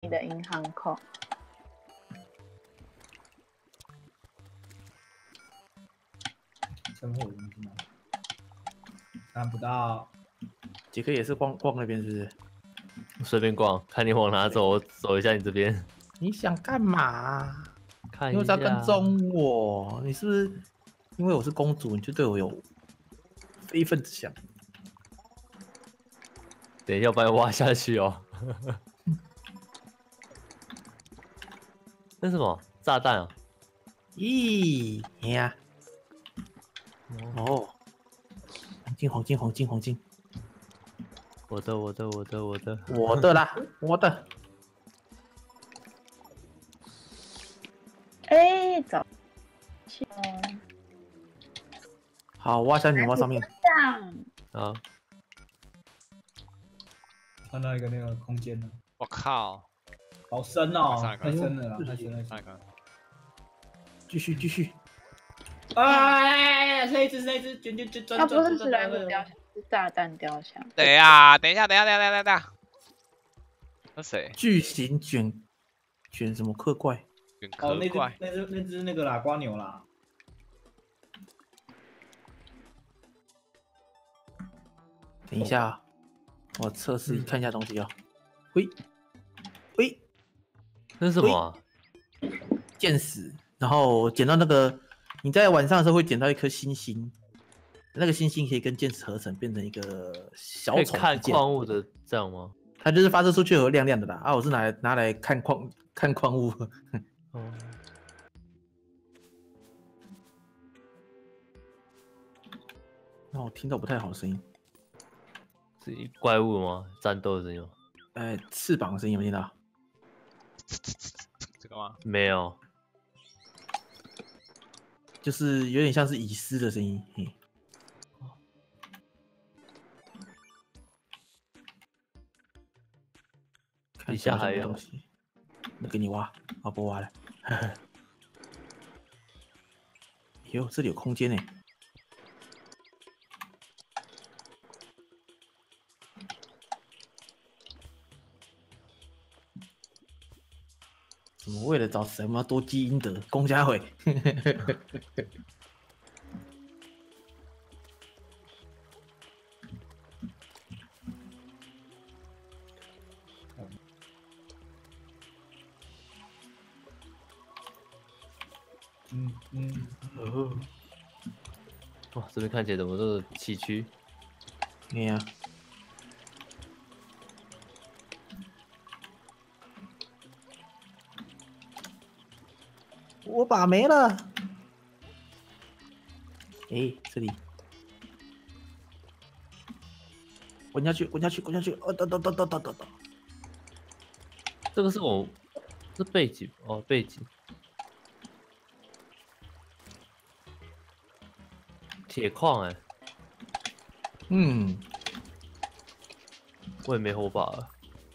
的银行扣。 生活中是吗？看不到。 杰克也是逛那边是不是？ 随便逛，看你往哪走，我走一下你这边。 你想干嘛？ 看一你为啥要跟下。 踪我？你是不是因为我是公主，你就对我有非分之想？ 等一下，把你挖下去哦。那是什么？炸弹啊！ 咦，你呀、哦，黄金， 我的我的啦，我的。 哎，走。 好，挖下你挖上面。 上。 啊！ 看到一个那个空间了， 我靠！ 好深哦， 上一个太深了啦，太深了。 那个继续。 哎，那一只，卷， 那不是史莱姆雕像，是炸弹雕像。 等一下，等一下，那谁？ 巨型卷什么克怪？ 卷哦， 壳怪。 那只那个啦，瓜牛啦。 等一下啊，我测试看一下东西啊。喂， 那是什么啊？ 箭矢，然后捡到那个，你在晚上的时候会捡到一颗星星，那个星星可以跟箭矢合成，变成一个小可以丑看剑。 矿物的这样吗？ 它就是发射出去有亮亮的啦。啊，我是拿来看矿物。 哦。 那我听到不太好的声音。 是怪物吗？战斗的声音吗？ 翅膀的声音有没有听到？ 这个吗？ 没有。 就是有点像是蚁丝的声音。嘿， 底下还有东西，那给你挖，啊不挖了。哟，这里有空间呢。怎么为了找什么多积阴德？公家会。 哇，这边看起来怎么都是崎岖？ 对呀。我把没了。哎，这里。滚下去！等。 这个是我是背景哦，背景。铁矿哎。 嗯。 我也没火把了。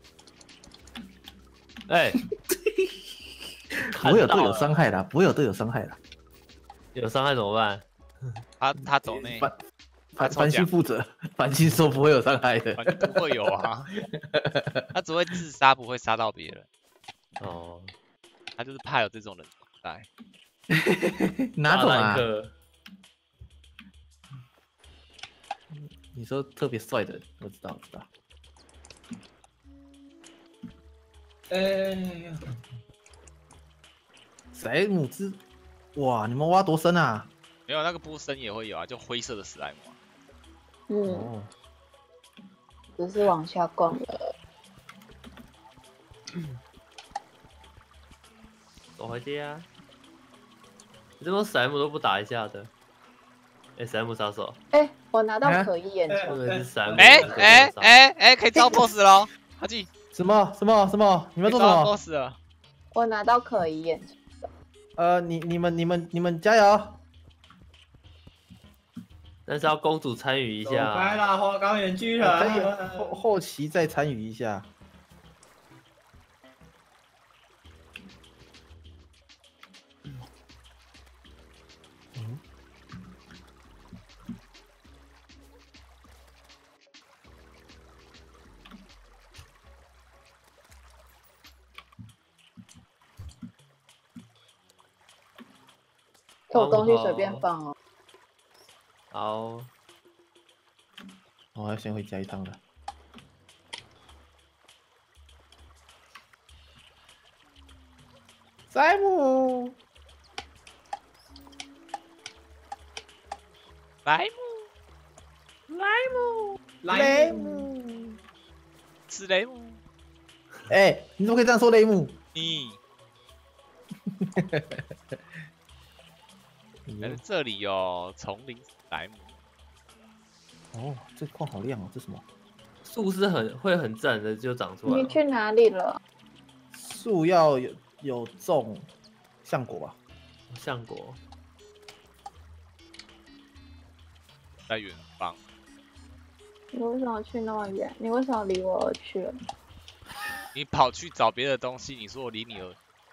哎。 不会有队友伤害的，不会有队友伤害的。 有伤害怎么办？ 他走内。 繁星负责，繁星说不会有伤害的。 不会有啊，他只会自杀，不会杀到别人。 哦， 他就是怕有这种人在。 哪种啊？你说特别帅的，我知道。史莱姆之，哇，你们挖多深啊？ 没有那个波深也会有啊，就灰色的史莱姆啊。 哦。只是往下逛了。 走回家。你这种史莱姆都不打一下的。史莱姆杀手。 我拿到可疑眼球。 是史莱姆。 可以招 BOSS 喽，阿纪。 什么？你们做什么 ？BOSS 了。 我拿到可疑眼球。 你们加油！ 但是要公主参与一下。 走开啦，花岗岩巨人。 可以后期再参与一下。 我东西随便放哦。 好， 我要先回家一趟了。塞姆， 莱姆， 雷姆， 吃雷姆， 哎、你怎么可以这样说雷姆？ 你嗯这里有丛林莱姆， 哦，这矿好亮哦，这什么？ 树是会很自然的就长出来你了。 去哪里了？ 树要有种橡果吧？ 橡果， 在远方。 你为什么去那么远？你为什么离我而去了？ 你跑去找别的东西，你说我离你而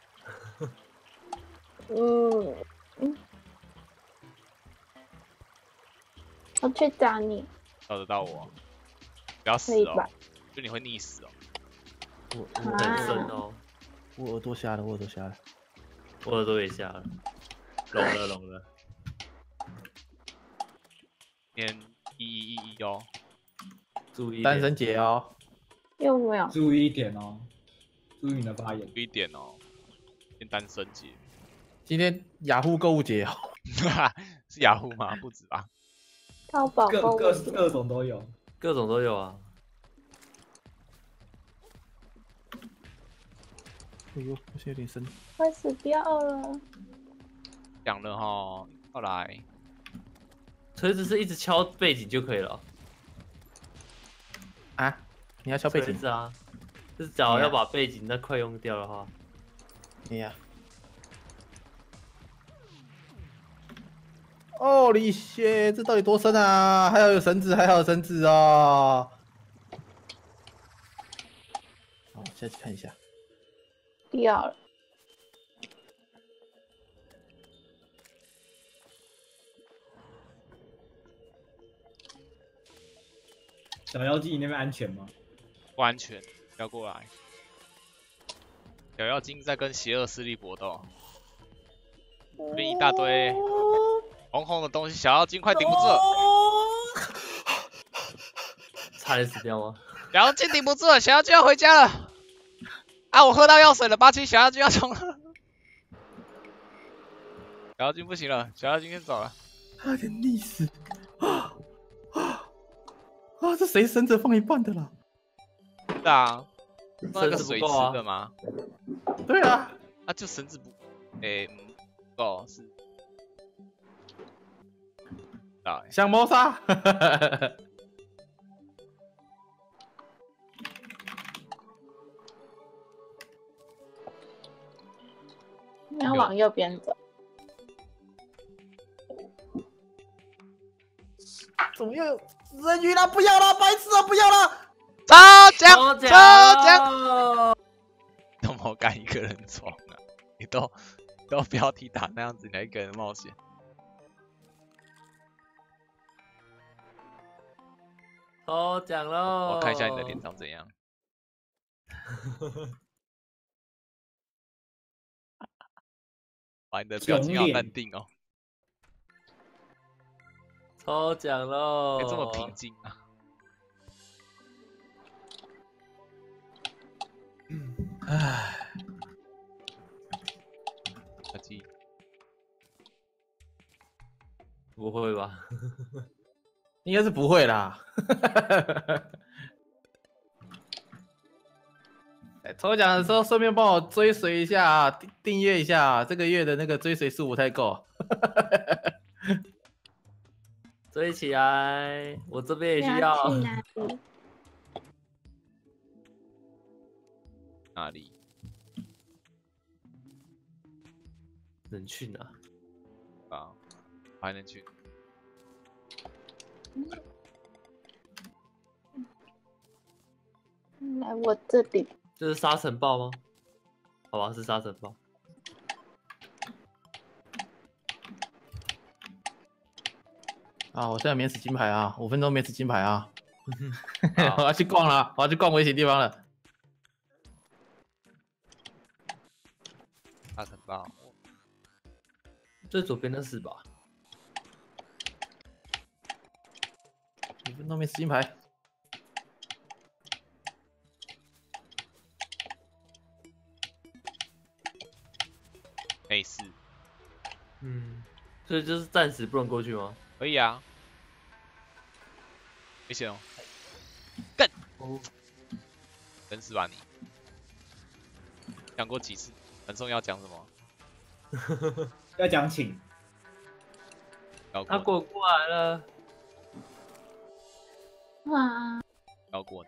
我去找你， 找得到我，不要死哦可以吧， 就你会溺死哦。 我很深哦， 我耳朵瞎了，我耳朵瞎了。 我耳朵也瞎了，聋了。 天1111哦， 注意一点单身节哦， 又没有。 注意一点哦，注意你的发言。 注意点哦，变单身节， 今天雅虎购物节哦。 是雅虎吗？不止吧？ 淘宝购物节各种都有。 各种都有啊。 哎呦，我现在有点深。 快死掉了。 讲了哈，后来锤子是一直敲背景就可以了。 啊，你要敲背景？ 锤子啊，就是假如要把背景那块用掉的话， 你呀、哦，你血，这到底多深啊？还好有绳子，还好有绳子哦。好，下去看一下。 掉了。 小妖精，你那边安全吗？ 不安全，不要过来。小妖精在跟邪恶势力搏斗，这边一大堆红红的东西，小妖精快顶不住了， 差点死掉吗？ 小妖精顶不住了，小妖精要回家了。啊，我喝到药水了，八七，小妖精要冲了。小妖精不行了，小妖精先走了。 差点溺死！这谁绳子放一半的啦？ 是啊，那个绳子水不够啊池的吗？ 对啊， 啊，就绳子不，不够是。啊， 想谋杀。 你要往右边走。 怎么又有人鱼了？不要了，白痴啊！不要了！ 抽奖，怎么敢一个人闯啊？你都标题打那样子，你还一个人冒险？ 抽奖喽！ 我看一下你的脸长怎样。把你的表情好淡定哦， 抽奖喽！ 这么平静啊？ 唉， 小鸡， 不会吧？ 应该是不会啦。抽奖的时候顺便帮我追随一下，订阅一下，这个月的那个追随数不太够。 追起来，我这边也需你要。 去哪里？ 哪里？ 能去哪？ 啊，我还能去。 来我这里。 这是沙尘暴吗？好吧，是沙尘暴。 啊，我现在免死金牌啊，5分钟免死金牌啊！ 好我要去逛了，我要去逛危险地方了。 大城堡， 最左边的是吧？ 5分钟没死金牌。 没事， 所以就是暂时不能过去吗？ 可以啊。危险哦！ 哦， 真是吧你？讲过几次？很重要讲什么？ 要讲请， 他要过， 过来了。 哇， 要过。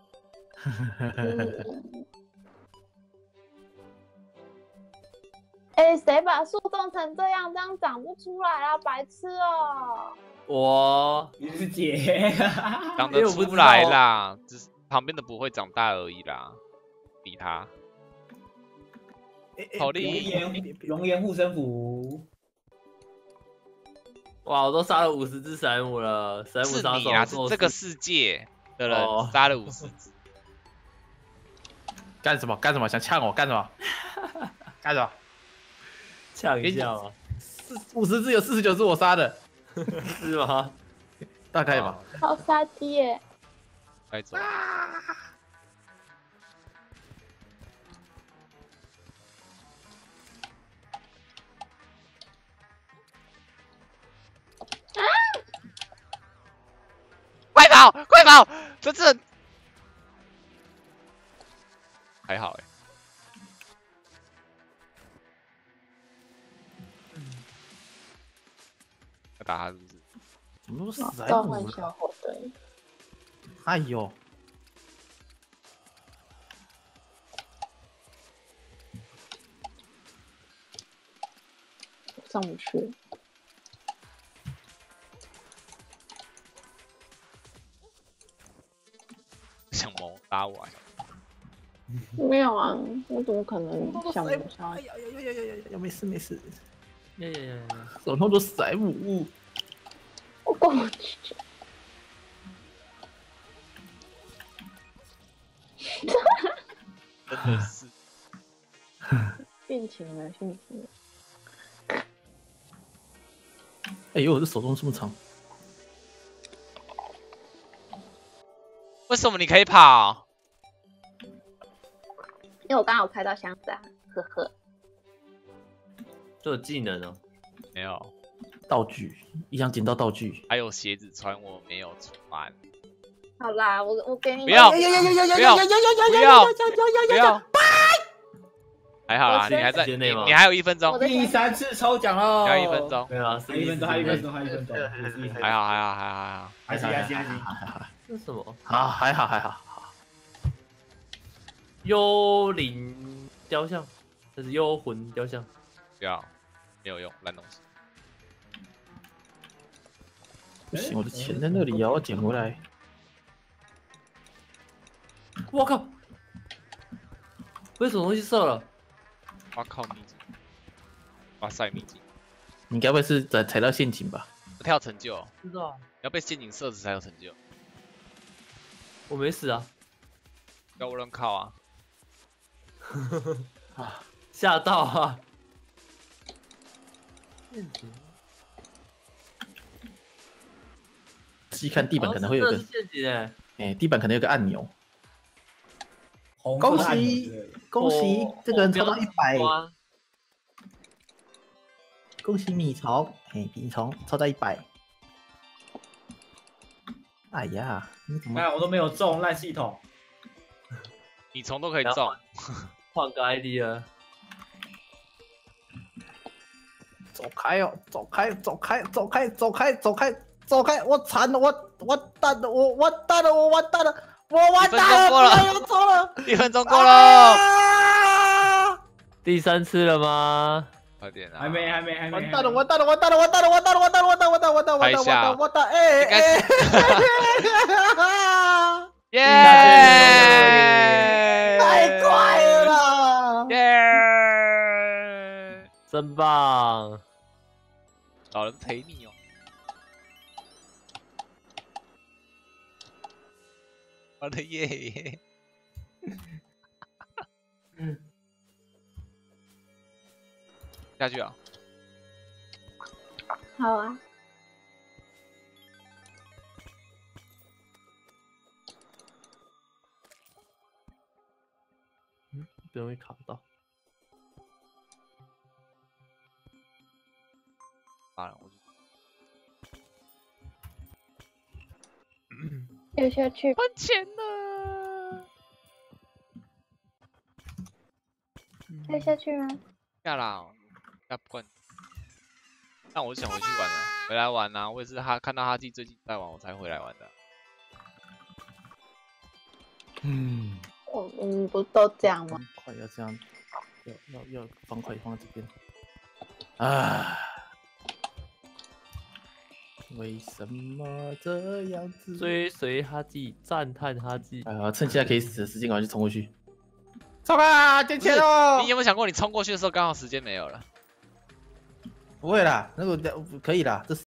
哎，谁把树种成这样？这样长不出来啦，白痴哦！ 我你是姐， 长得出来啦，只是旁边的不会长大而已啦。理他。好厉害！ 熔岩护身符， 哇，我都杀了50只史莱姆了，史莱姆是杀手你啊，是这个世界的人杀了50只。 干什么？干什么？想呛我？干什么？干什么？ 呛一下嘛， 50只有49只我杀的， 是吗？ 大概吧。 好杀鸡耶！ 该走。快跑！快跑！这次还好哎。要打他是不是？ 怎么都史莱召姆了？ 唤小火堆， 哎呦， 上不去。 想谋打我啊！ 没有啊，我怎么可能想不上哎？呀呀呀呀呀！没事没事， 呀！ 手弄多史莱姆。 我过不去。 真的是。 殉情了，殉情了。 哎呦，我这手动这么长， 为什么你可以跑？ 因为我刚好开到箱子啊，呵呵。 这有技能哦。 没有， 道具，一样捡到道具。 还有鞋子穿，我没有穿。 好啦，我给你。 不要！ 呀呀呀呀呀呀不要！ 呀呀呀不呀要！ 呀不要！还好啦， 我先你还在， 时间内吗你还有1分钟我，的第3次抽奖喽， 还有1分，钟， 对啊， 还有1分钟，还有1分钟，还有1分钟， 还好，还好，还好，还好。 还行，还行，还行。 这是什么？ 好，还好还好。 幽灵雕像，这是幽魂雕像。 不要，没有用，烂东西。 不行，我的钱在那里啊，我要捡回来。 我靠！被什么东西射了？ 哇靠，秘籍！哇塞，秘籍！ 你该不会是踩到陷阱吧？ 跳成就， 不知道， 要被陷阱射死才有成就。 我没死啊！ 要无人靠啊！ 吓到啊！ 细看地板可能会有个这是，陷阱哎！ 哎，地板可能有个按钮。 红恭色的按钮喜之类的恭喜这个人抽到100， 哇！ 恭喜米虫，嘿，米虫抽到100。哎呀，你怎么？ 哎，我都没有中，烂系统。 你虫都可以中， 换个 ID 了。 走开哦，走开，走开，走开，走开，走开，走开！我惨了，我完蛋了，我完蛋了，我完蛋了，我完蛋了！不要又抽了 1分钟过了， 啊！ 第3次了吗？ 快点啊！ 还没。 完蛋了，完蛋了，完蛋了，完蛋了，完蛋了，完蛋了，完蛋了，完蛋了，完蛋了，完蛋了，完蛋了，完蛋了！哎哎！ 耶！ 太快了！ 耶！ 真棒！ 找人陪你哦。我的耶！下去啊！ 好啊。 不容易卡到。 完了，我就掉下去。 喷钱了。 掉下去吗？ 下啦，要不管。但我就想回去玩了，回来玩啊！我也是看到哈基最近在玩，我才回来玩的。 我们不都这样吗？ 方块要这样，要方块放在这边。啊，为什么这样子？ 追随哈基，赞叹哈基。 趁现在可以死的时间，赶快去冲过去。 冲啊！捡钱喽！ 你有没有想过，你冲过去的时候刚好时间没有了？ 不会啦，那个可以啦，这